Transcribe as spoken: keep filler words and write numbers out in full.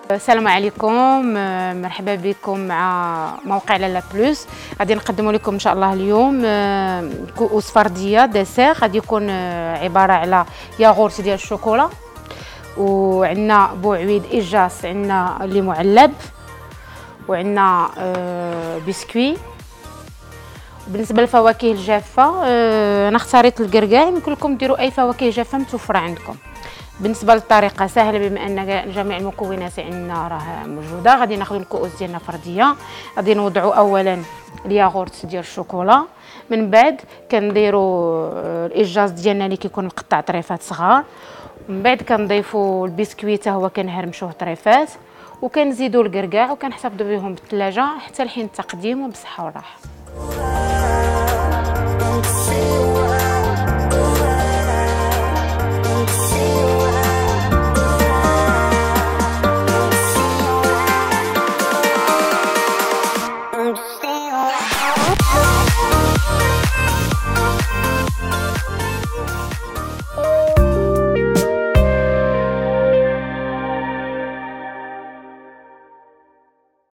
السلام عليكم، مرحبا بكم مع موقع لالا بلوس. غادي نقدموا لكم ان شاء الله اليوم كؤوس فرديه ديسير. غادي يكون عباره على ياغورت ديال الشوكولا، وعندنا بوعويد اجاس، عندنا اللي معلب، وعندنا بسكوي. بالنسبه للفواكه الجافه انا اختاريت الكركاع، يمكن لكم ديروا اي فواكه جافه متوفره عندكم. بالنسبه للطريقه سهله، بما ان جميع المكونات عندنا راه موجوده. غادي ناخذ الكؤوس ديالنا فرديه، غادي نوضعوا اولا الياغورت ديال الشوكولا، من بعد كنديروا الاجاز ديالنا اللي كيكون مقطع طريفات صغار، ومن بعد كنضيفوا البسكويت حتى هو كنهرمشوه طريفات، وكنزيدوا الكركاع وكنحتفظوا بهم بالثلاجه حتى لحين التقديم، وبصحه وراحه.